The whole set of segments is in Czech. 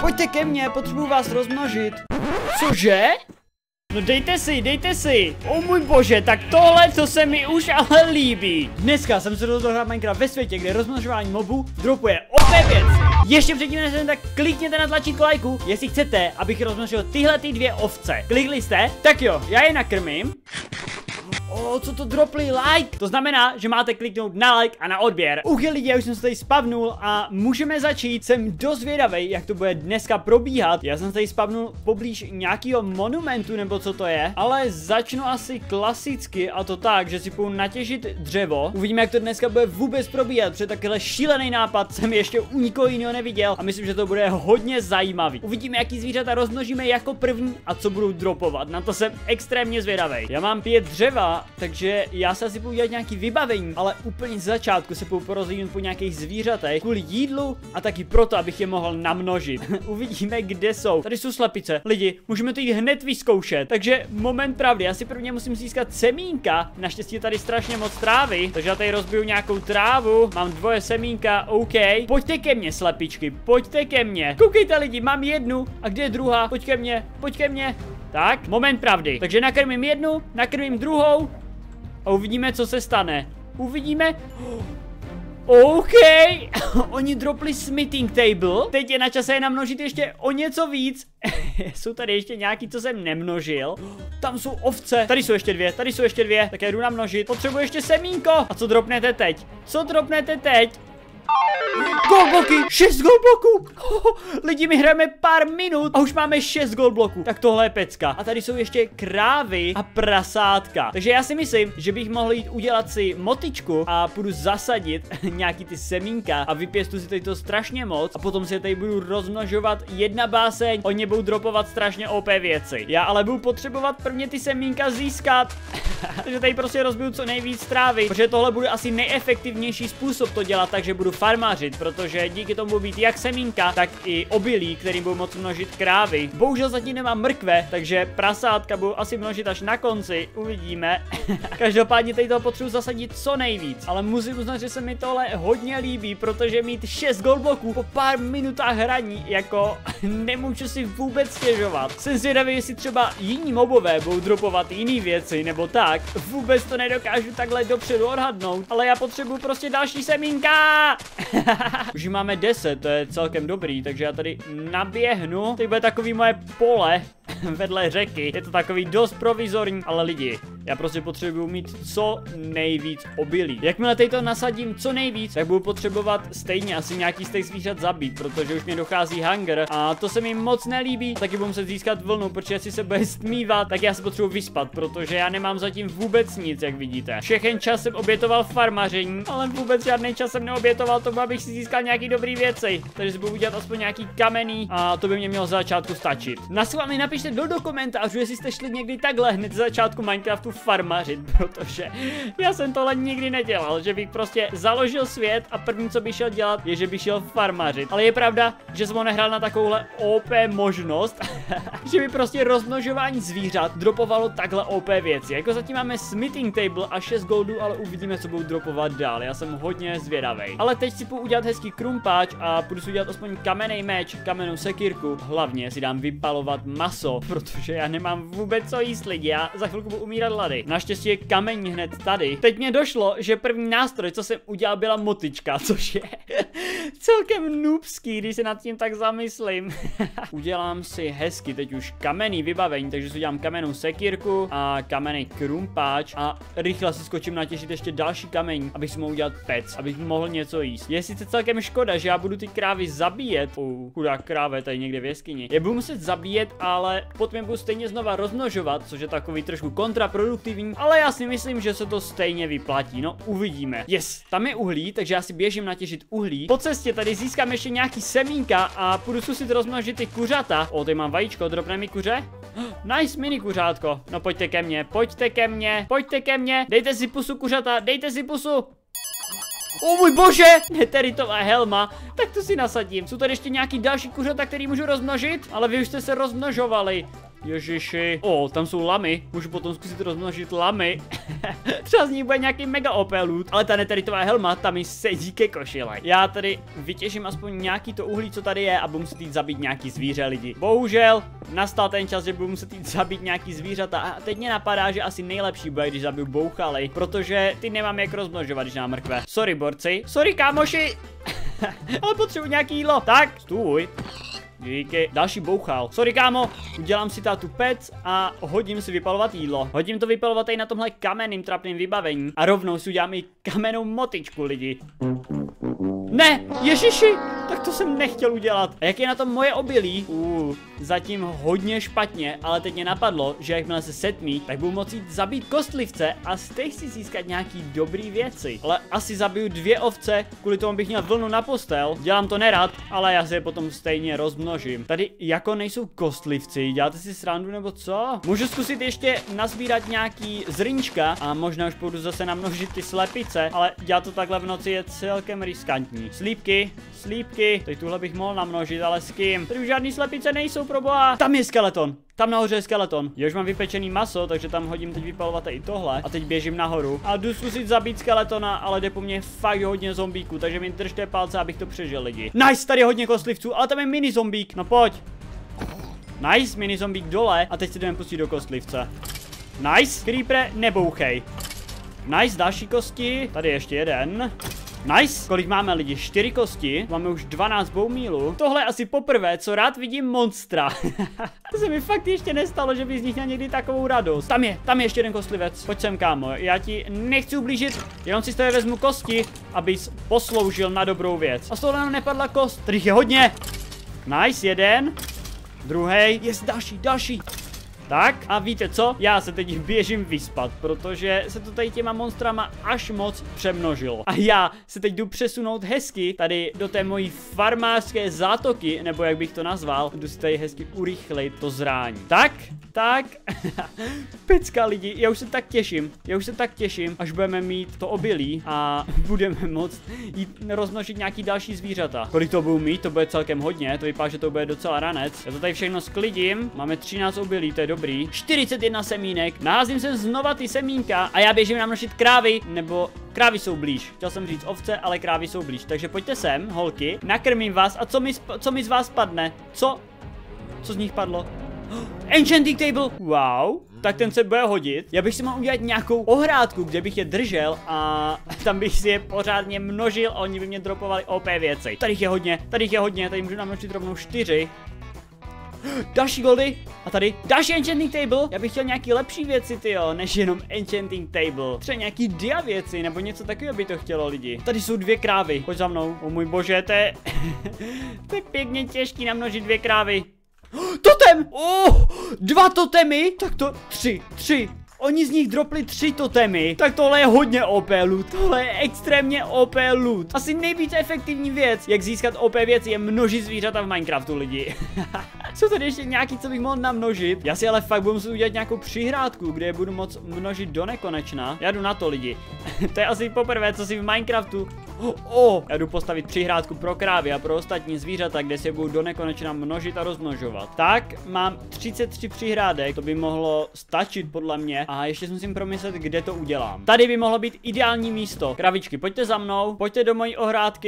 Pojďte ke mně, potřebuji vás rozmnožit. Cože? No dejte si. O můj bože, tak tohle to se mi už ale líbí. Dneska jsem se rozhodl hrát Minecraft ve světě, kde rozmnožování mobů dropuje OP věc. Ještě předtím, než tak klikněte na tlačítko lajku, jestli chcete, abych rozmnožil tyhle ty dvě ovce. Klikli jste? Tak jo, já je nakrmím. Co to dropli like? To znamená, že máte kliknout na like a na odběr. Lidi, já už jsem se tady spavnul a můžeme začít. Jsem dost zvědavej, jak to bude dneska probíhat. Já jsem se tady spavnul poblíž nějakého monumentu, nebo co to je. Ale začnu asi klasicky, a to tak, že si půjdu natěžit dřevo. Uvidíme, jak to dneska bude vůbec probíhat, protože takovýhle šílený nápad jsem ještě u nikoho jiného neviděl a myslím, že to bude hodně zajímavý. Uvidíme, jaký zvířata rozmnožíme jako první a co budou dropovat. Na to jsem extrémně zvědavej. Já mám 5 dřeva, takže já se asi půjdu dělat nějaký vybavení, ale úplně z začátku se půjdu porozhlídnout po nějakých zvířatech kvůli jídlu a taky proto, abych je mohl namnožit. Uvidíme, kde jsou. Tady jsou slepice. Lidi, můžeme to jít hned vyzkoušet. Takže moment pravdy, já si prvně musím získat semínka. Naštěstí je tady strašně moc trávy, takže já tady rozbiju nějakou trávu. Mám 2 semínka, OK. Pojďte ke mně, slepičky, pojďte ke mně. Koukejte, lidi, mám 1. A kde je druhá? Pojď ke mně. Tak, moment pravdy. Takže nakrmím 1, nakrmím 2. A uvidíme, co se stane. Uvidíme. OK. Oni dropli smithing table. Teď je na čase je namnožit ještě o něco víc. Jsou tady ještě nějaký, co jsem nemnožil. Tam jsou ovce. Tady jsou ještě 2, Tak já jdu namnožit. Potřebuji ještě semínko. A co dropnete teď? Goldbloky, 6 goldbloků. Lidi, my hrajeme pár minut a už máme 6 goldbloků. Tak tohle je pecka. A tady jsou ještě krávy a prasátka. Takže já si myslím, že bych mohl jít udělat si motičku a půjdu zasadit nějaký ty semínka a vypěstu si tady to strašně moc a potom si tady budu rozmnožovat jedna báseň, oni budou dropovat strašně OP věci. Já ale budu potřebovat prvně ty semínka získat. Takže tady prostě rozbiju co nejvíc trávy, protože tohle bude asi nejefektivnější způsob to dělat, takže budu farmařit, protože díky tomu budu být jak semínka, tak i obilí, kterým budu moct množit krávy. Bohužel zatím nemám mrkve, takže prasátka budu asi množit až na konci, uvidíme. Každopádně tady toho potřebuji zasadit co nejvíc, ale musím uznat, že se mi tohle hodně líbí, protože mít 6 goldbloků po pár minutách hraní, jako nemůžu si vůbec stěžovat. Jsem zvědavý, jestli třeba jiní mobové budou dropovat jiné věci, nebo tak. Vůbec to nedokážu takhle dopředu odhadnout, ale já potřebuji prostě další semínka. Už máme 10, to je celkem dobrý, takže já tady naběhnu. Teď bude takový moje pole vedle řeky. Je to takový dost provizorní, ale lidi, já prostě potřebuju mít co nejvíc obilí. Jakmile tady to nasadím co nejvíc, tak budu potřebovat stejně asi nějaký z těch zvířat zabít, protože už mě dochází hunger a to se mi moc nelíbí. Taky budu muset získat vlnu, protože jestli se bude stmívat, tak já se potřebuji vyspat, protože já nemám zatím vůbec nic, jak vidíte. Všechen čas jsem obětoval farmaření, ale vůbec žádný čas jsem neobětoval tomu, abych si získal nějaký dobrý věci. Takže si budu udělat aspoň nějaký kamenný a to by mě mělo za začátku stačit. Mi napište do komentářů, jestli jste šli někdy takhle hned z začátku Minecraftu farmařit, protože já jsem tohle nikdy nedělal, že bych prostě založil svět a první, co bych šel dělat, je, že bych šel farmařit. Ale je pravda, že jsem ho nehrál na takovouhle OP možnost, že by prostě rozmnožování zvířat dropovalo takhle OP věci. Jako zatím máme smithing table a 6 goldů, ale uvidíme, co budou dropovat dál. Já jsem hodně zvědavej. Ale teď si půjdu udělat hezký krumpáč a půjdu si udělat aspoň kamenný meč, kamennou sekírku. Hlavně si dám vypalovat maso, protože já nemám vůbec co jíst, lidi. Já za chvilku budu umírat hlady. Naštěstí je kameň hned tady. Teď mě došlo, že první nástroj, co jsem udělal, byla motička, což je celkem noobský, když se nad tím tak zamyslím. Udělám si hezky teď už kamenný vybavení, takže si udělám kamennou sekírku a kamenný krumpáč a rychle si skočím natěžit ještě další kamení, abych si mohl udělat pec, abych mohl něco jíst. Je sice celkem škoda, že já budu ty krávy zabíjet. Chudák kráve tady někde v jeskyni. Je budu muset zabíjet, ale potom je budu stejně znova rozmnožovat, což je takový trošku kontraproduktivní, ale já si myslím, že se to stejně vyplatí. No, uvidíme. Yes, tam je uhlí, takže já si běžím natěžit uhlí. Po cestě tady získám ještě nějaký semínka a půjdu zkusit rozmnožit ty kuřata. Tady mám vajíčko, drobné mi kuře. Nice mini kuřátko. No pojďte ke mně, pojďte ke mně. Dejte si pusu kuřata, dejte si pusu. O můj bože, neteritová helma, tak to si nasadím. Jsou tady ještě nějaký další kuřata, který můžu rozmnožit, ale vy už jste se rozmnožovali. Ježiši. O, tam jsou lamy. Můžu potom zkusit rozmnožit lamy. Třeba z ní bude nějaký mega OP loot. Ale ta neteritová helma, tam mi sedí ke košile. Já tady vytěžím aspoň nějaký to uhlí, co tady je, a budu muset jít zabít nějaký zvíře, lidi. Bohužel nastal ten čas, že budu muset jít zabít nějaký zvířata. A teď mě napadá, že asi nejlepší bude, když zabiju bouchaly, protože ty nemám jak rozmnožovat, když mám mrkve. Sorry, borci. Sorry, kámoši. Ale potřebuji nějaký jídlo. Tak, stůj. Díky. Další bouchal. Sorry, kámo. Udělám si tátu pec a hodím si vypalovat jídlo. Hodím to vypalovat i na tomhle kamenným trapným vybavení. A rovnou si udělám i kamennou motičku, lidi. Ne, ježiši, tak to jsem nechtěl udělat. A jak je na tom moje obilí? Zatím hodně špatně, ale teď mě napadlo, že jakmile se setmí, tak budu moci zabít kostlivce a stejně si získat nějaký dobrý věci. Ale asi zabiju 2 ovce, kvůli tomu bych měl vlnu na postel. Dělám to nerad, ale já se je potom stejně rozmnožím. Tady jako nejsou kostlivci, děláte si srandu nebo co? Můžu zkusit ještě nazbírat nějaký zrníčka a možná už půjdu zase namnožit ty slepice, ale dělat to takhle v noci je celkem riskantní. Slípky, teď tuhle bych mohl namnožit, ale s kým? Tady už žádný slepice nejsou, proboha. Tam je skeleton. Tam nahoře je skeleton. Já už mám vypečený maso, takže tam hodím teď vypalovat i tohle. A teď běžím nahoru. A jdu zkusit zabít skeletona, ale jde po mně fakt hodně zombíků, takže mi držte palce, abych to přežil, lidi. Nice, tady je hodně kostlivců, ale tam je mini zombík. No pojď. Nice, mini zombík dole. A teď si jdeme pustit do kostlivce. Nice, creeper, nebouchej. Nice, další kosti. Tady ještě jeden. Nice, kolik máme, lidi? 4 kosti, máme už 12 boumílů. Tohle je asi poprvé, co rád vidím monstra. To se mi fakt ještě nestalo, že bych z nich měl někdy takovou radost. Tam je ještě jeden kostlivec. Pojď sem, kámo, já ti nechci ublížit, jenom si z tebe vezmu kosti, abys posloužil na dobrou věc. A z toho nám nepadla kost, tady je hodně. Nice, jeden. Druhej, je další. Tak, a víte co? Já se teď běžím vyspat, protože se to tady těma monstrama až moc přemnožilo. A já se teď jdu přesunout hezky tady do té mojí farmářské zátoky, nebo jak bych to nazval, jdu si tady hezky urychlit to zrání. Tak. Pecka, lidi, já už se tak těším, až budeme mít to obilí a budeme moct jít rozmnožit nějaký další zvířata. Kolik to budu mít, to bude celkem hodně, to vypadá, že to bude docela ranec. Já to tady všechno sklidím, máme 13 obilí, to je dobrý. 41 semínek, naházím sem znova ty semínka a já běžím namnožit krávy, nebo krávy jsou blíž. Chtěl jsem říct ovce, ale krávy jsou blíž. Takže pojďte sem, holky, nakrmím vás a co mi z vás padne? Co z nich padlo? Enchanting table, wow, tak ten se bude hodit. Já bych si mohl udělat nějakou ohrádku, kde bych je držel a tam bych si je pořádně množil a oni by mě dropovali OP věci. Tady je hodně, tady můžu namnožit rovnou 4. Další goldy a tady další enchanting table. Já bych chtěl nějaký lepší věci, tyjo, než jenom enchanting table. Třeba nějaký dia věci nebo něco takového by to chtělo, lidi. Tady jsou 2 krávy, pojď za mnou. O můj bože, to je pěkně těžký namnožit 2 krávy. Totem! 2 totemy? Tak to 3. Oni z nich dropli 3 totemy. Tak tohle je hodně OP loot. Tohle je extrémně OP loot. Asi nejvíc efektivní věc, jak získat OP věci, je množit zvířata v Minecraftu, lidi. Jsou tady ještě nějaký, co bych mohl namnožit. Já si ale fakt budu muset udělat nějakou přihrádku, kde je budu moc množit do nekonečna. Já jdu na to, lidi. To je asi poprvé, co si v Minecraftu. Já jdu postavit přihrádku pro krávy a pro ostatní zvířata, kde se budu do nekonečna množit a rozmnožovat. Tak, mám 33 přihrádek, to by mohlo stačit podle mě. A ještě musím promyslet, kde to udělám. Tady by mohlo být ideální místo. Kravičky, pojďte za mnou, pojďte do mojí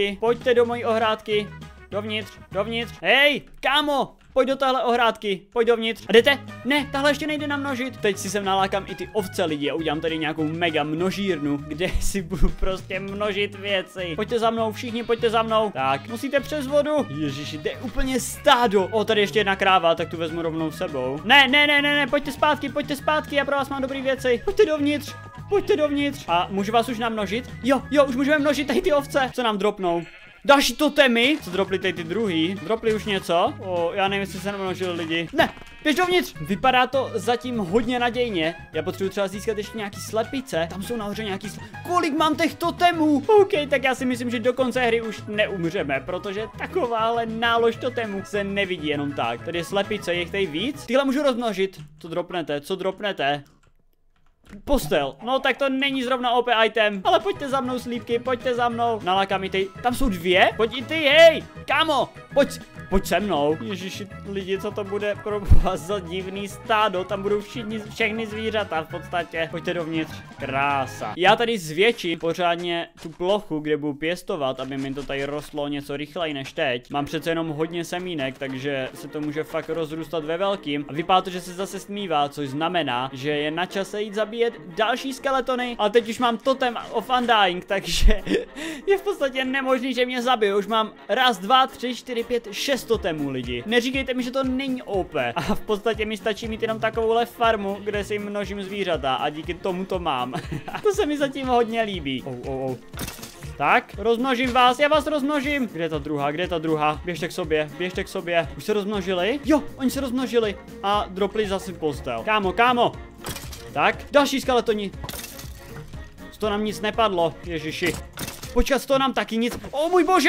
ohrádky. Dovnitř. Hej, kámo, pojď do téhle ohrádky, pojď dovnitř. A jdete? Ne, tahle ještě nejde namnožit. Teď si sem nalákám i ty ovce, lidi, a udělám tady nějakou mega množírnu, kde si budu prostě množit věci. Pojďte za mnou, všichni pojďte za mnou. Tak, musíte přes vodu. Ježiši, to je úplně stádo. Tady ještě jedna kráva, tak tu vezmu rovnou sebou. Ne, pojďte zpátky, já pro vás mám dobré věci. Pojďte dovnitř. A můžu vás už namnožit? Jo, už můžeme množit tady ty ovce. Co nám dropnou? Další totemy. Co dropli tady ty druhý? Dropli už něco? Já nevím, jestli se namnožili lidi. Ne, běž dovnitř. Vypadá to zatím hodně nadějně. Já potřebuji třeba získat ještě nějaký slepice. Tam jsou nahoře nějaký Kolik mám těch totemů? OK, tak já si myslím, že do konce hry už neumřeme, protože takováhle nálož totemů se nevidí jenom tak. Tady je slepice, je jich tady víc. Tyhle můžu rozmnožit. Co dropnete? Postel. No tak to není zrovna OP item. Ale pojďte za mnou, slípky, pojďte za mnou. Naláká mi ty. Tam jsou dvě? Pojď i ty, hej. Kámo, pojď se mnou. Ježiši, lidi, co to bude pro vás za divný stádo? Tam budou všechny zvířata v podstatě. Pojďte dovnitř. Krása. Já tady zvětším pořádně tu plochu, kde budu pěstovat, aby mi to tady rostlo něco rychleji než teď. Mám přece jenom hodně semínek, takže se to může fakt rozrůstat ve velkým. A vypadá to, že se zase smívá, což znamená, že je na čase jít zabíjet další skeletony. Ale teď už mám totem of undying, takže je v podstatě nemožný, že mě zabiju. Už mám 1, 2, 3, 4, 5, 6 totemů, lidi. Neříkejte mi, že to není OP. A v podstatě mi stačí mít jenom takovouhle farmu, kde si množím zvířata a díky tomu to mám. To se mi zatím hodně líbí. Tak, rozmnožím vás, já vás rozmnožím. Kde je ta druhá? Běžte k sobě. Už se rozmnožili? Jo, oni se rozmnožili. A dropli zase postel. Kámo. Tak, další skeletoni. Z toho nám nic nepadlo, ježiši. Počkat, z toho nám taky nic. O můj bože!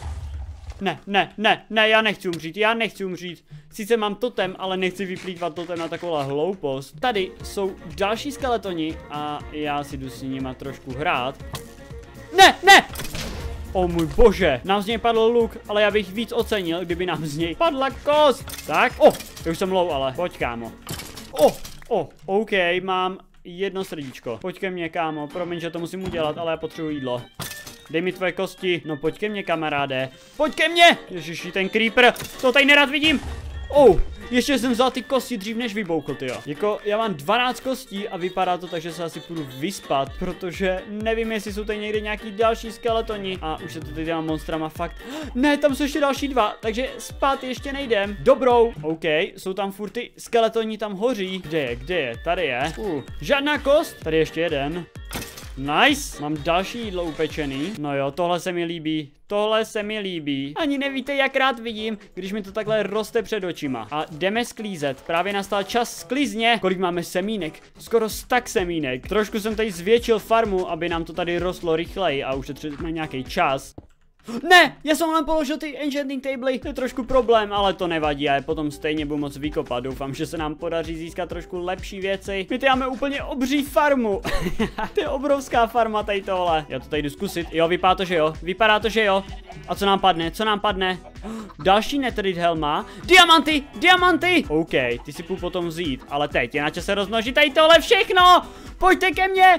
Ne, já nechci umřít. Sice mám totem, ale nechci vyplýtvat totem na takovou hloupost. Tady jsou další skeletoni a já si jdu s nima trošku hrát. Ne! O můj bože, nám z něj padl luk, ale já bych víc ocenil, kdyby nám z něj padla kost. Tak, to už jsem low, ale pojď, kámo. OK, mám jedno srdíčko. Pojď ke mně, kámo, promiň, že to musím udělat, ale já potřebuji jídlo. Dej mi tvoje kosti, no pojď ke mně, kamaráde. Pojď ke mně! Ježiši, ten creeper, to tady nerad vidím. Ještě jsem vzal ty kosti dřív, než vyboukl, tyjo. Jako, já mám 12 kostí a vypadá to tak, že se asi půjdu vyspat, protože nevím, jestli jsou tady někde nějaký další skeletoni. A už se to tady dělám monstrama, fakt. Ne, tam jsou ještě další 2, takže spát ještě nejdem. Dobrou, OK, jsou tam furt ty skeletoni, tam hoří. Kde je? Tady je. Žádná kost, tady ještě jeden. Nice, mám další jídlo upečený. No jo, tohle se mi líbí. Ani nevíte, jak rád vidím, když mi to takhle roste před očima. A jdeme sklízet, právě nastal čas sklizně. Kolik máme semínek? Skoro 100 semínek. Trošku jsem tady zvětšil farmu, aby nám to tady rostlo rychleji a ušetříme nějaký čas. Ne, já jsem vám položil ty enchanting table, to je trošku problém, ale to nevadí, já je potom stejně budu moc vykopat, doufám, že se nám podaří získat trošku lepší věci. My tady máme úplně obří farmu, to je obrovská farma tady tohle. Já to tady jdu zkusit, jo, vypadá to, že jo. A co nám padne? Další netherite helma, diamanty, OK, ty si půjdu potom vzít, ale teď je na čase rozmnožit tady tohle všechno, pojďte ke mně.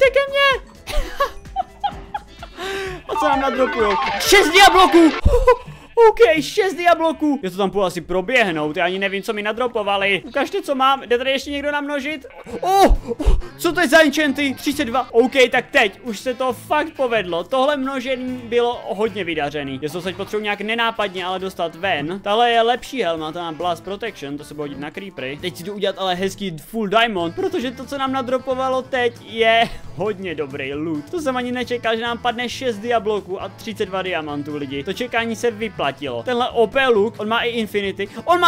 A co nám nadropujou? 6 diabloků! OK, 6 diabloků. Já to tam půjdu asi proběhnout, já ani nevím, co mi nadropovali. Ukažte, co mám, jde tady ještě někdo namnožit? Co to je za enchanty? 32, OK, tak teď už se to fakt povedlo. Tohle množení bylo hodně vydařený. Já se teď potřebuji nějak nenápadně, ale dostat ven. Tahle je lepší helma, ta má blast protection, to se bude hodit na creepery. Teď si jdu udělat ale hezký full diamond, protože to, co nám nadropovalo teď, je hodně dobrý loot. To jsem ani nečekal, že nám padne 6 diabloků a 32 diamantů, lidi. To čekání se vyplatilo. Tenhle OP look, on má i infinity.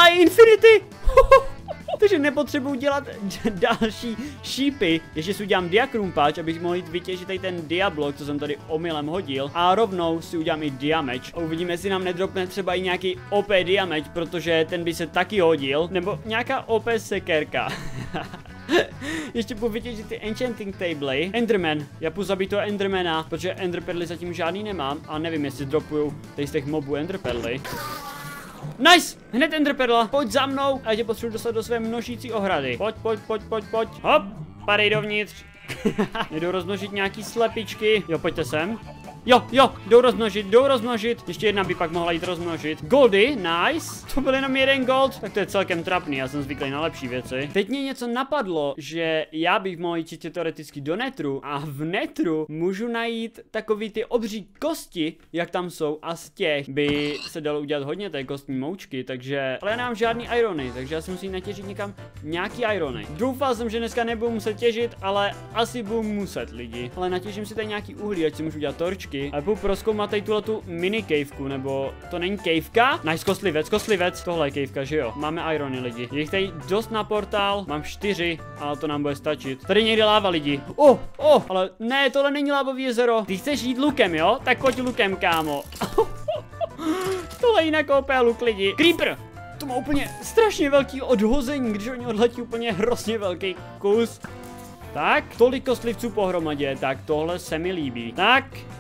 Takže nepotřebuji dělat další šípy. Ještě si udělám diakrumpáč, abych mohl jít vytěžit tady ten diablok, co jsem tady omylem hodil. A rovnou si udělám i diamage. A uvidíme, jestli nám nedropne třeba i nějaký OP diamage, protože ten by se taky hodil. Nebo nějaká OP sekerka. Ještě půjdu vytěžit ty enchanting table. Enderman, já půjdu zabít toho endermana, protože enderperly zatím žádný nemám. A nevím, jestli dropuju tady z těch mobů enderperly. Nice! Hned enderperla, pojď za mnou a tě potřebuji dostat do své množící ohrady. Pojď. Hop, padej dovnitř. Jdu rozmnožit nějaký slepičky. Jo, pojďte sem. Jo, jdou rozmnožit. Ještě jedna by pak mohla jít rozmnožit. Goldy, nice. To byl jenom jeden gold. Tak to je celkem trapný, já jsem zvyklý na lepší věci. Teď mě něco napadlo, že já bych mohl jít čistě teoreticky do netru a v netru můžu najít takový ty obří kosti, jak tam jsou, a z těch by se dalo udělat hodně té kostní moučky, takže, ale já nemám žádný irony, takže já si musím natěžit někam nějaký irony. Doufal jsem, že dneska nebudu muset těžit, ale asi budu muset, lidi. Ale natěžím si tady nějaký uhlí, ať si můžu udělat torčky. A budu prozkoumat tady tuhletu mini caveku, nebo to není caveka? Nice, kostlivec, tohle je caveka, že jo? Máme irony, lidi. Je jich tady dost na portál, mám 4, ale to nám bude stačit. Tady někde láva, lidi. Ale ne, tohle není lávový jezero. Ty chceš jít lukem, jo? Tak pojď lukem, kámo. Tohle je jinak OP luk, lidi. Creeper! To má úplně strašně velký odhození, když oni odletí úplně hrozně velký kus. Tak, tolik kostlivců pohromadě, tak tohle se mi líbí. Tak.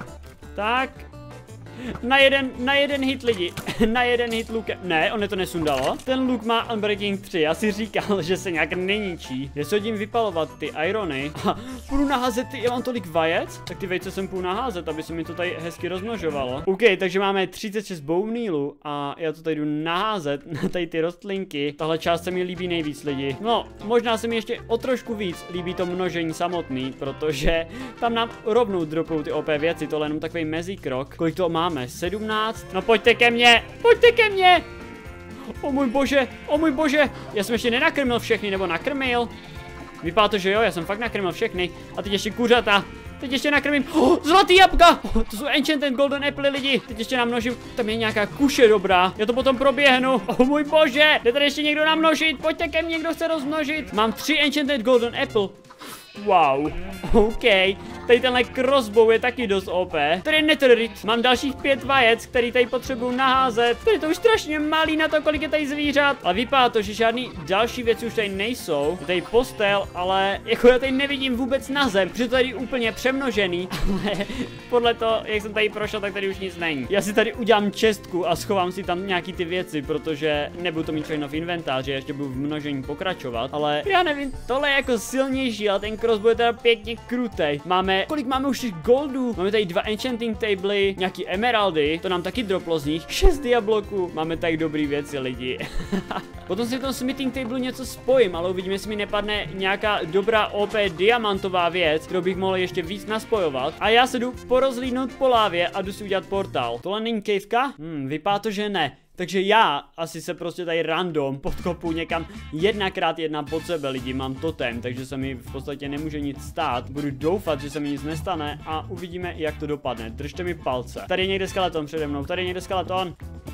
Na jeden hit lidi, na jeden hit lukem. Ne, on to nesundalo. Ten luk má Unbreaking 3, já si říkal, že se nějak neničí. Že se hodím vypalovat ty irony. Půjdu naházet já mám tolik vajec, tak ty vejce jsem půjdu naházet, aby se mi to tady hezky rozmnožovalo. OK, takže máme 36 boumnílů a já to tady jdu naházet na tady ty rostlinky. Tahle část se mi líbí nejvíc lidi. No, možná se mi ještě o trošku víc líbí to množení samotný, protože tam nám rovnou dropou ty OP věci, tohle je jenom takový mezikrok. Kolik toho máme? 17. No pojďte ke mně, pojďte ke mně. O můj bože, já jsem ještě nenakrmil všechny, nebo nakrmil. Vypadá to, že jo, já jsem fakt nakrmil všechny. A teď ještě kuřata. Teď ještě nakrmím. Zlatý jabka! To jsou Enchanted Golden Apple lidi. Teď ještě namnožím. Tam je nějaká kuše dobrá. Já to potom proběhnu. Můj bože! Jde tady ještě někdo namnožit. Pojďte ke mně, kdo chce rozmnožit. Mám 3 Enchanted Golden Apple. Wow, OK. Tady tenhle crossbow je taky dost OP. Tady je netherite. Mám dalších 5 vajec, který tady potřebuju naházet. Tady je to už strašně malý na to, kolik je tady zvířat. Ale vypadá to, že žádný další věci už tady nejsou. Je tady postel, ale jako já tady nevidím vůbec na zem, protože to tady je úplně přemnožený. Ale podle toho, jak jsem tady prošel, tak tady už nic není. Já si tady udělám čestku a schovám si tam nějaký ty věci, protože nebudu to mít všechno v inventáři, ještě budu v množení pokračovat. Ale já nevím, tohle je jako silnější, ale ten crossbow je teda pěkně krutej. Kolik máme už těch goldů? Máme tady 2 enchanting tably, nějaký emeraldy, to nám taky droplo z nich, 6 diabloků. Máme tady dobrý věci lidi. Potom si v tom smithing table něco spojím, ale uvidíme, jestli mi nepadne nějaká dobrá OP diamantová věc, kterou bych mohl ještě víc naspojovat. A já se jdu porozlídnout po lávě a jdu si udělat portál. Tohle není caveka? Vypadá to, že ne. Takže já asi se prostě tady random podkopu někam 1x1 pod sebe lidi, mám totem, takže se mi v podstatě nemůže nic stát. Budu doufat, že se mi nic nestane a uvidíme, jak to dopadne. Držte mi palce. Tady je někde skeleton přede mnou, tady je někde skeleton.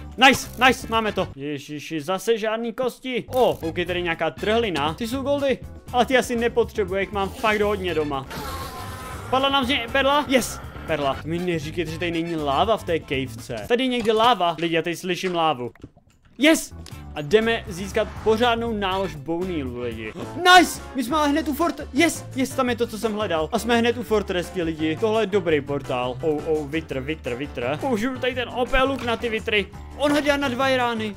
Nice, máme to. Ježiši, zase žádný kosti. OK, tady nějaká trhlina. Ty jsou goldy, ale ty asi nepotřebuji, jak mám fakt hodně doma. Padla nám z něj perla? Yes! Perla. Mi neříkejte, že tady není láva v té cavece. Tady je někde láva. Lidi, já tady slyším lávu. Yes! A jdeme získat pořádnou nálož bounilů, lidi. Nice! My jsme ale hned u Yes, tam je to, co jsem hledal. A jsme hned u fortresky, lidi. Tohle je dobrý portál. Vitr. Použiju tady ten OP luk na ty vitry. On hodí na 2 rány.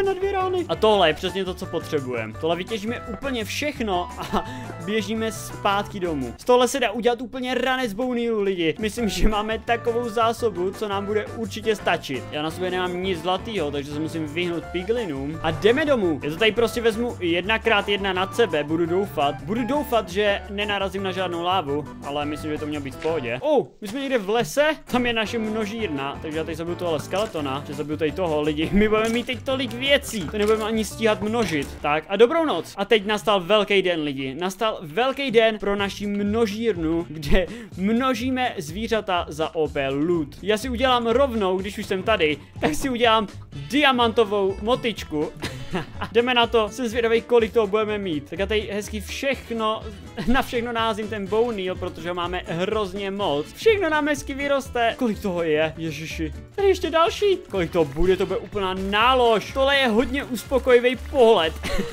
A tohle je přesně to, co potřebujeme. Tohle vytěžíme úplně všechno a běžíme zpátky domů. Z tohle se dá udělat úplně ranec bounilů, lidi. Myslím, že máme takovou zásobu, co nám bude určitě stačit. Já na sobě nemám nic zlatýho, takže se musím vyhnout piglinům. A jdeme domů. Já to tady prostě vezmu 1x1 nad sebe. Budu doufat, že nenarazím na žádnou lávu, ale myslím, že to mělo být v pohodě. My jsme někde v lese, tam je naše množírna, takže já tady zabiju tohle skeletona, že zabiju tady toho lidi. My budeme mít teď tolik věcí, to nebudeme ani stíhat množit. Tak a dobrou noc. A teď nastal velký den, lidi. Nastal velký den pro naši množírnu, kde množíme zvířata za OP loot. Já si udělám rovnou, když už jsem tady, tak si udělám diamantovou motyčku. Jdeme na to, jsem zvědavý, kolik toho budeme mít. Tak já tady hezky na všechno naházím ten bounil, protože ho máme hrozně moc. Všechno nám hezky vyroste. Kolik toho je? Ježiši. Tady ještě další. Kolik toho bude? To bude úplná nálož. Tohle je hodně uspokojivý pohled.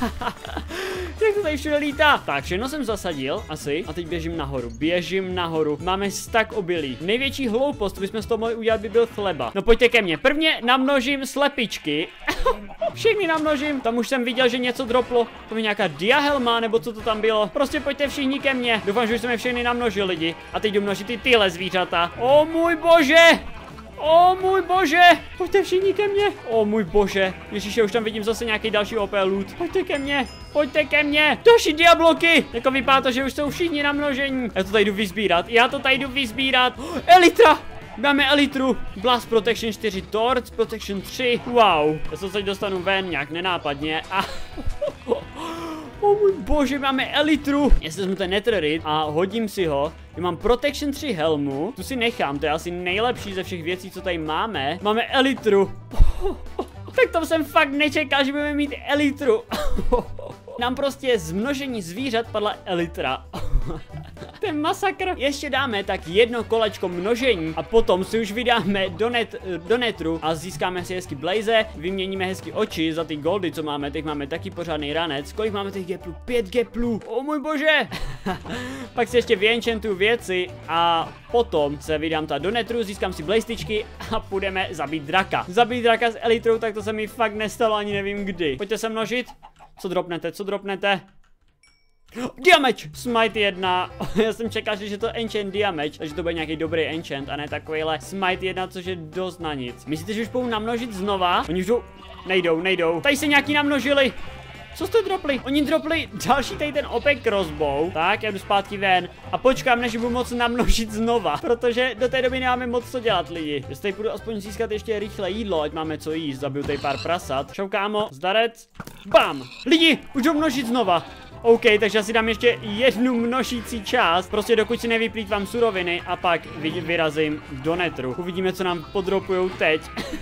Jak to tady všude lítá. Tak, všechno jsem zasadil, asi. A teď běžím nahoru. Máme stack obilí. Největší hloupost, bychom z toho mohli udělat, by byl chleba. No pojďte ke mně. Prvně namnožím slepičky. Všechny namnožím. Tam už jsem viděl, že něco droplo. To je nějaká diahelma, nebo co to tam bylo. Prostě pojďte všichni ke mně. Doufám, že už jsme všechny namnožili lidi. A teď jdu množit i tyhle zvířata. Můj bože! Pojďte všichni ke mně. Můj bože. Ježiši, už tam vidím zase nějaký další OP loot. Pojďte ke mně. Další diabloky. Jako vypadá to, že už jsou všichni namnožení. Já to tady jdu vyzbírat. Elytra. Máme elitru, Blast Protection 4, Torch Protection 3, wow. Já se teď dostanu ven nějak nenápadně a... můj bože, máme elitru. Já si vezmu ten netherite a hodím si ho. Já mám Protection 3 helmu, tu si nechám, to je asi nejlepší ze všech věcí, co tady máme. Máme elitru. Tak to jsem fakt nečekal, že budeme mít elitru. Nám prostě z množení zvířat padla elitra. To je masakr. Ještě dáme tak jedno kolečko množení a potom si už vydáme do netru a získáme si hezky blaze, vyměníme hezky oči za ty goldy, co máme. Teď máme taky pořádný ranec. Kolik máme těch geplů? 5 geplů. O můj bože. Pak si ještě vyenchantuju věci a potom se vydám do netru, získám si blazestičky a půjdeme zabít draka. Zabít draka s elitrou, tak to se mi fakt nestalo, ani nevím kdy. Pojďte se množit. Co dropnete? Co dropnete? Damage! Smite 1. Já jsem čekal, že to enchant damage, takže to bude nějaký dobrý enchant a ne takovýhle Smite 1, což je dost na nic. Myslíte, že už budou namnožit znova? Oni už jdou... Nejdou. Tady se nějaký namnožili. Co jste dropli? Oni dropli další tady ten OP crossbow. Tak, já jdu zpátky ven a počkám, než budu moc namnožit znova, protože do té doby nemáme moc co dělat, lidi. Jestli tady půjdu aspoň získat ještě rychle jídlo, ať máme co jíst, zabiju tady pár prasat. Čau, kámo, zdarec. Bam! Lidi, už jdou množit znova. OK, takže já si dám ještě jednu množící část, prostě dokud si nevyplýtvám suroviny a pak vyrazím do netru. Uvidíme, co nám podropujou teď.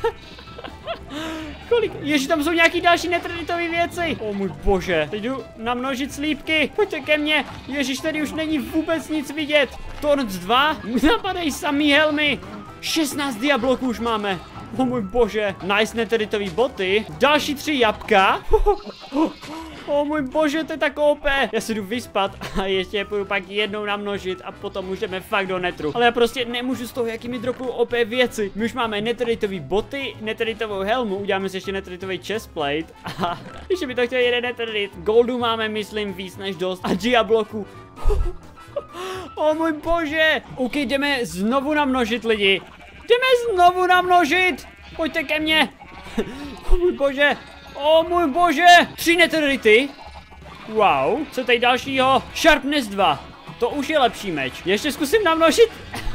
Kolik? Ježi, tam jsou nějaký další netraditové věci. O můj bože, teď jdu namnožit slípky. Pojďte ke mně. Ježiš, tady už není vůbec nic vidět. Torns 2, napadají samý helmy. 16 diabloků už máme. O můj bože, nice netraditové boty. Další 3 jabka. O můj bože, to je tak OP. Já se jdu vyspat a ještě půjdu pak jednou namnožit a potom už jdeme fakt do netru. Ale já prostě nemůžu z toho, jaký mi dropují OP věci. My už máme netraditové boty, netraditovou helmu, uděláme si ještě netraditový chestplate a ještě by to chtěl jeden netradit. Goldu máme, myslím, víc než dost a diabloku. O můj bože. OK, jdeme znovu namnožit, lidi. Jdeme znovu namnožit. Pojďte ke mně. O můj bože. O můj bože! 3 netherity. Wow, co tady dalšího? Sharpness 2. To už je lepší meč. Ještě zkusím namnožit.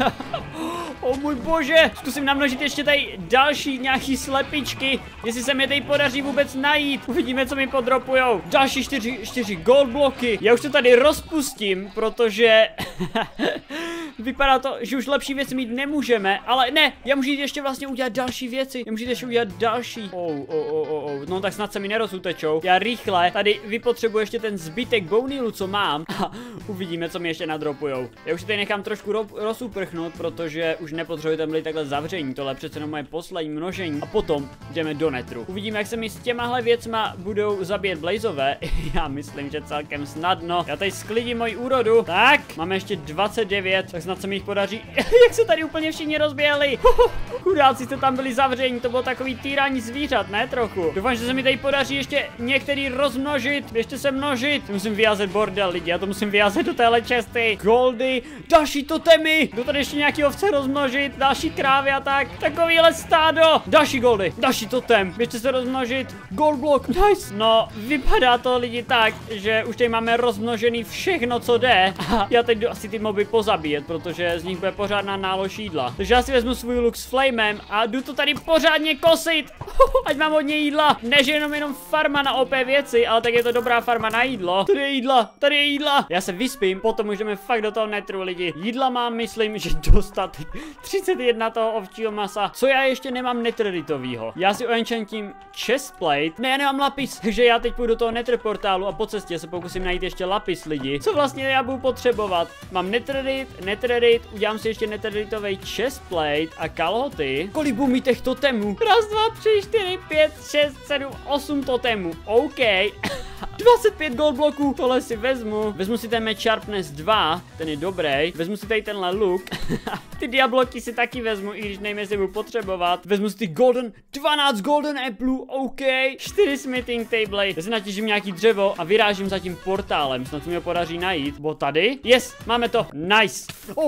O můj bože! Zkusím namnožit ještě tady další nějaký slepičky. Jestli se mi tady podaří vůbec najít. Uvidíme, co mi podropujou. Další 4 gold bloky. Já už to tady rozpustím, protože... Vypadá to, že už lepší věci mít nemůžeme, ale ne, já můžu jít ještě vlastně udělat další věci. Já můžu jít ještě udělat další. No tak snad se mi nerozutečou. Já rychle tady vypotřebuji ještě ten zbytek bownealu, co mám. A uvidíme, co mi ještě nadropujou. Já už si tady nechám trošku rozuprchnout, protože už nepotřebuji tam být takhle zavření. Tohle je přece jenom moje poslední množení. A potom jdeme do netru. Uvidíme, jak se mi s těmahle věcma budou zabíjet blazové. Já myslím, že celkem snadno. Já tady sklidím moji úrodu. Tak, máme ještě 29, tak snad se mi jich podaří. Jak se tady úplně všichni rozběhli. Chudáci jste tam byli zavření, to bylo takový týrání zvířat, ne trochu. Doufám, že se mi tady podaří ještě některý rozmnožit. Běžte se množit. Musím vyjázet bordel, lidi, já to musím vyjázet do téhle česty. Goldy, další totemy. Jdu tady ještě nějaký ovce rozmnožit, další krávy a tak. Takovýhle stádo. Další goldy, další totem. Běžte se rozmnožit. Gold block, nice. No, vypadá to, lidi, tak, že už tady máme rozmnožený všechno, co jde. A já teď jdu asi ty moby pozabíjet, protože z nich bude pořádná nálož jídla. Takže já si vezmu svůj luk s flamem a jdu to tady pořádně kosit. Ať mám hodně jídla. Ne, že jenom farma na OP věci, ale tak je to dobrá farma na jídlo. Tady je jídla, tady je jídla. Já se vyspím, potom můžeme fakt do toho netru, lidi. Jídla mám, myslím, že dostatek. 31 toho ovčího masa. Co já ještě nemám netreditovýho? Já si oenchantím chestplate. Ne, já nemám lapis, takže já teď půjdu do toho nether portálu a po cestě se pokusím najít ještě lapis, lidi. Co vlastně já budu potřebovat? Mám netredit, udělám si ještě netreditový chestplate a kalhoty. Kolik budu mít těch totemů? 1, 2, 3, 4, 5, 6, 7, 8 totemů. OK. 25 gold bloků, tohle si vezmu. Vezmu si ten meč Sharpness 2, ten je dobrý. Vezmu si tady tenhle look. Ty diabloky si taky vezmu, i když nevím, jestli budu potřebovat. Vezmu si ty 12 golden apple, OK. 4 smithing table. Já si natěžím nějaký dřevo a vyrážím za tím portálem. Snad se mi ho podaří najít. Bo tady? Yes, máme to. Nice.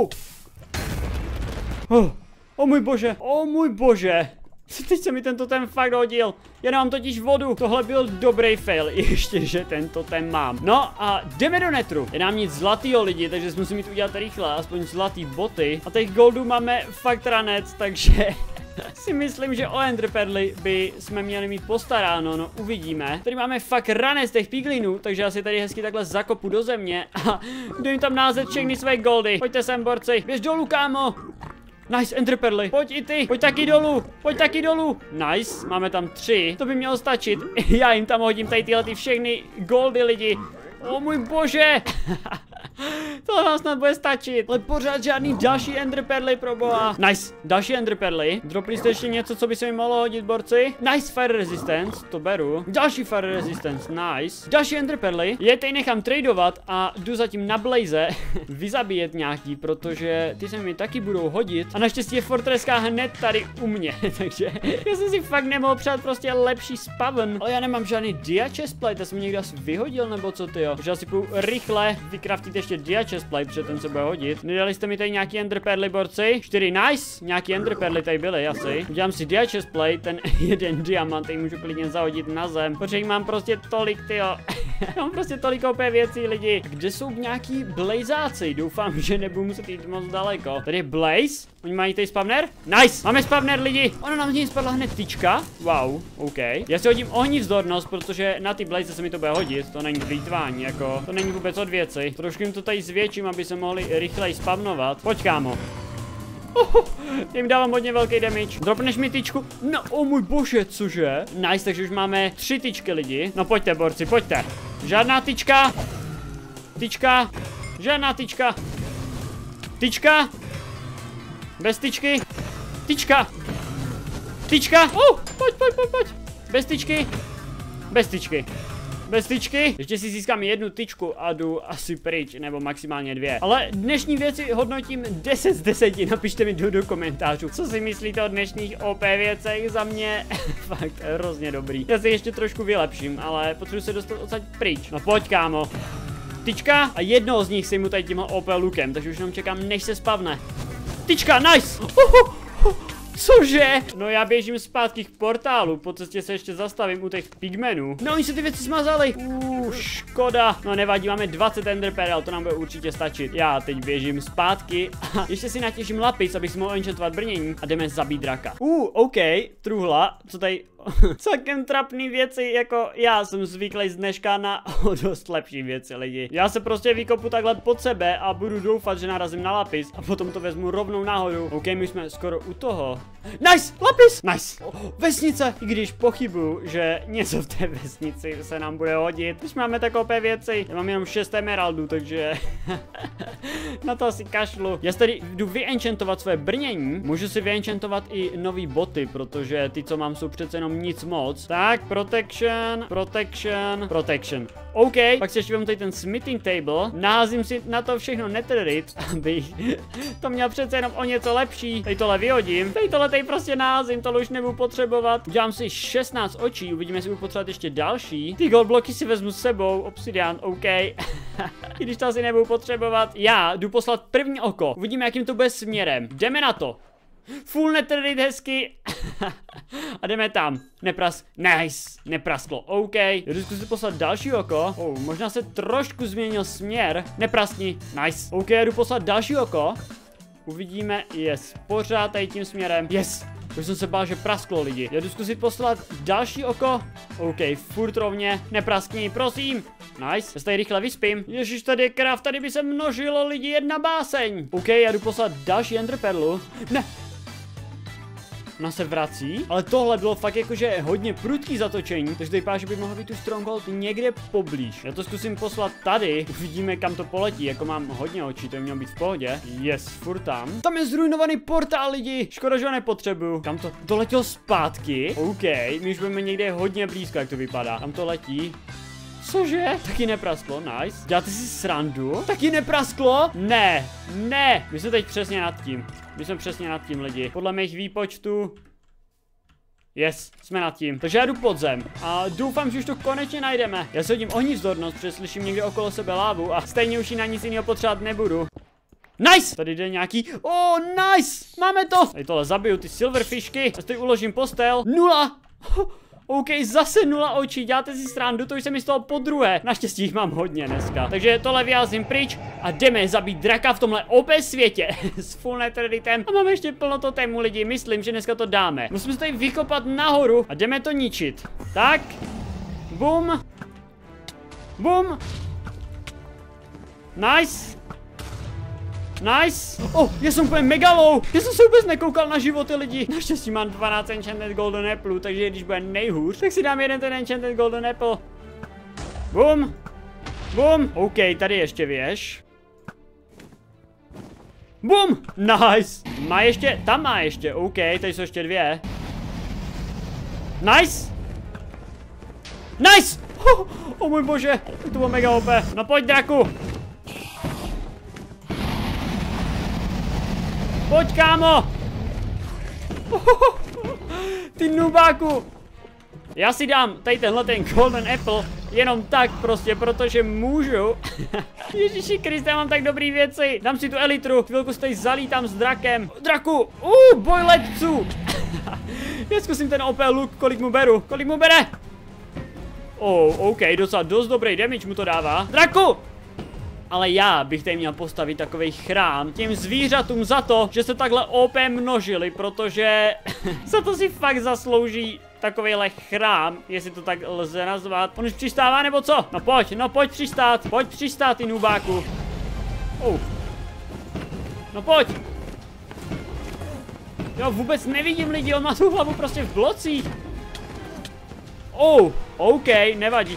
Oh můj bože, oh můj bože. Teď se mi tento totem fakt hodil. Já nemám totiž vodu. Tohle byl dobrý fail. Ještě, že tento totem mám. No a jdeme do netru. Je nám nic zlatýho, lidi, takže musím mít udělat rychle. Aspoň zlatý boty. A těch goldů máme fakt ranec, takže... si myslím, že o enderperly by jsme měli mít postaráno, no uvidíme. Tady máme fakt ranec těch piglinů, takže já si tady hezky takhle zakopu do země a jdu jim tam názet všechny své goldy. Pojďte sem, borci. Běž dolů, kámo. Nice, enderperly. Pojď i ty. Pojď taky dolů. Nice, máme tam 3. To by mělo stačit. Já jim tam hodím tady tyhle všechny goldy, lidi. O můj bože. To vám snad bude stačit. Ale pořád žádný další ender perly, proboha. Nice, další ender perly. Dropli jste ještě něco, co by se mi mohlo hodit, borci? Nice fire resistance, to beru. Další fire resistance, nice. Další ender perly. Je teď nechám tradovat a jdu zatím na blaze vyzabíjet nějaký, protože ty se mi taky budou hodit. A naštěstí je fortreska hned tady u mě, takže já jsem si fakt nemohl přát prostě lepší spawn. Ale já nemám žádný dia chestplate, já jsem někdo asi vyhodil, nebo co ty jo. Takže asi půjdu rychle vykraftit ještě dia chestplate, protože ten se bude hodit. Nedali jste mi tady nějaký ender perly, borci? 4, nice. Nějaký ender perly tady byly, asi. Udělám si dia chestplate, ten jeden diamant, který můžu klidně zahodit na zem, protože jich mám prostě tolik, ty jo. Mám prostě tolik OP věcí, lidi. Kde jsou nějaký blazáci? Doufám, že nebudu muset jít moc daleko. Tady je blaze. Oni mají tady spawner? Nice! Máme spawner, lidi! Ono nám z něj spadla hned tyčka. Wow, OK. Já si hodím ohnivzdornost, protože na ty blaze se mi to bude hodit. To není plýtvání, jako. To není vůbec od věci. Trošku jim to tady zvětším, aby se mohli rychleji spavnovat. Pojď, kámo. Jim dávám hodně velký damage. Dropneš mi tyčku? No, o můj bože, cože? Nice, takže už máme 3 tyčky, lidi. No pojďte, borci, pojďte. Žádná tyčka. Tyčka. Žádná tyčka. Tyčka. Bez tyčky. Tyčka. Tyčka. Pojď. Bez tyčky. Bez tyčky. Bez tyčky. Ještě si získám jednu tyčku a jdu asi pryč, nebo maximálně 2. Ale dnešní věci hodnotím 10 z 10. Napište mi do komentářů, co si myslíte o dnešních OP věcech. Za mě fakt hrozně dobrý. Já si ještě trošku vylepším, ale potřebuji se dostat odsaď pryč. No pojď, kámo. Tyčka a jednoho z nich si mu tady tímhle OP lukem, takže už jenom čekám, než se spavne. Tyčka, nice! Cože? No já běžím zpátky k portálu, po cestě se ještě zastavím u těch pigmenů. No oni se ty věci smazali. Škoda. No nevadí, máme 20 ender pearl, to nám bude určitě stačit. Já teď běžím zpátky a ještě si natěším lapis, abych si mohl enchantovat brnění a jdeme zabít draka. OK, truhla, co tady... Celkem trapný věci, jako já jsem zvyklý z dneška na dost lepší věci, lidi. Já se prostě vykopu takhle pod sebe a budu doufat, že narazím na lapis a potom to vezmu rovnou nahoru. OK, my jsme skoro u toho. Nice, lapis, nice. Vesnice, i když pochybuju, že něco v té vesnici se nám bude hodit. Když máme takové věci, já mám jenom 6 emeraldů, takže na to asi kašlu. Já tady jdu vyenchantovat své brnění. Můžu si vyenchantovat i nový boty, protože ty, co mám, jsou přece jenom nic moc. Tak, protection. OK, pak si ještě vemu tady ten smithing table. Naházím si na to všechno netherite, abych to měl přece jenom o něco lepší. Tady tohle vyhodím. Tady prostě naházím, tohle už nebudu potřebovat. Udělám si 16 očí, uvidíme, jestli budu potřebovat ještě další. Ty gold bloky si vezmu s sebou, obsidian, OK. I když to asi nebudu potřebovat. Já jdu poslat první oko. Uvidíme, jakým to bude směrem. Jdeme na to. Full netherite hezky. A jdeme tam. Nice. Neprasklo. OK. Jdu zkusit poslat další oko. Možná se trošku změnil směr. Nepraskni. Nice. OK, jdu poslat další oko. Uvidíme. Yes. Pořád tady tím směrem. Yes. Už jsem se bál, že prasklo, lidi. Já jdu zkusit poslat další oko. OK, furt rovně. Nepraskni, prosím. Nice. Já se tady rychle vyspím. Ježiš, tady je krav, tady by se množilo, lidi, jedna báseň. OK, já jdu poslat další ender perlu. Ne. Ona se vrací, ale tohle bylo fakt jakože hodně prudký zatočení, takže to vypadá, že by mohl být tu stronghold někde poblíž. Já to zkusím poslat tady, uvidíme, kam to poletí, jako mám hodně očí, to by mělo být v pohodě. Yes, furt tam. Tam je zrujnovaný portál, lidi, škoda, že ho nepotřebuju. Kam to letělo zpátky? OK, my už budeme někde hodně blízko, jak to vypadá. Tam to letí. Cože? Taky neprasklo, nice. Děláte si srandu? Taky neprasklo? Ne. My jsme teď přesně nad tím, lidi. Podle mých výpočtů. Yes, jsme nad tím. Takže já jdu pod zem a doufám, že už to konečně najdeme. Já se hodím ohnivzdornost, protože slyším někde okolo sebe lávu a stejně už ji na nic jiného potřebovat nebudu. Nice! Tady jde nějaký. Nice! Máme to! Tady tohle zabiju, ty silverfishky. Já si uložím postel. 0! OK, zase 0 očí, děláte si srandu, to už se mi stalo podruhé. Naštěstí jich mám hodně dneska. Takže tohle vyházím pryč a jdeme zabít draka v tomhle OP světě s full netherritem. A máme ještě plno totému, lidi, myslím, že dneska to dáme. Musíme se tady vykopat nahoru a jdeme to ničit. Tak. Bum. Bum. Nice. Nice. Já jsem úplně mega low. Já jsem se vůbec nekoukal na životy, lidi. Naštěstí mám 12 enchanted golden apple, takže když bude nejhůř, tak si dám jeden ten enchanted golden apple. Bum. Bum. OK, tady ještě věž. Bum! Nice! Má ještě, tam má ještě, OK, tady jsou ještě dvě. Nice! Nice! Oh můj bože, to bylo mega OP. No pojď, draku! Pojď, kámo! Ty nubáku! Já si dám tady tenhle ten Golden Apple jenom tak prostě, protože můžu. Ježiši Kriste, mám tak dobrý věci. Dám si tu elitru, chvilku se tady zalítám s drakem. Draku, boj letců. Já zkusím ten OP look, kolik mu beru, kolik mu bere. OK, docela dost dobrý damage mu to dává. Draku! Ale já bych tady měl postavit takovej chrám těm zvířatům za to, že se takhle OP množili, protože za to si fakt zaslouží takovejhle chrám, jestli to tak lze nazvat. On už přistává nebo co? No pojď přistát, ty nubáku. No pojď. Jo, vůbec nevidím lidi, on má tu hlavu prostě v blocích. OK, nevadí.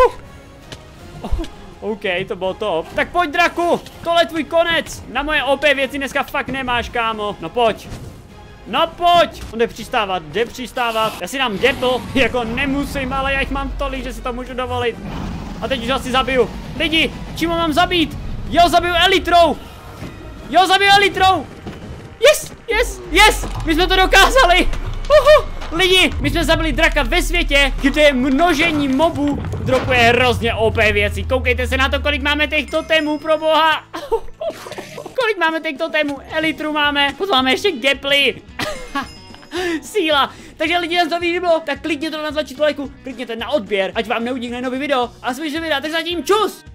OK, to bylo top. Tak pojď, draku, tohle je tvůj konec. Na moje OP věci dneska fakt nemáš, kámo. No pojď. On jde přistávat. Já si dám gapple, jako nemusím, ale já jich mám tolik, že si to můžu dovolit. A teď už asi zabiju. Lidi, čím ho mám zabít? Jo, zabiju elitrou. Yes, my jsme to dokázali. Lidi, my jsme zabili draka ve světě, kde množení mobů dropuje hrozně OP věci. Koukejte se na to, kolik máme těch totemů, pro boha. Kolik máme těch totemů, elitru máme, potom máme ještě gaply. Síla. Takže lidi, nás to líbilo, tak klikněte na tlačítko lajku, klikněte na odběr, ať vám neunikne nový video. A slyšíme videa, tak zatím čus.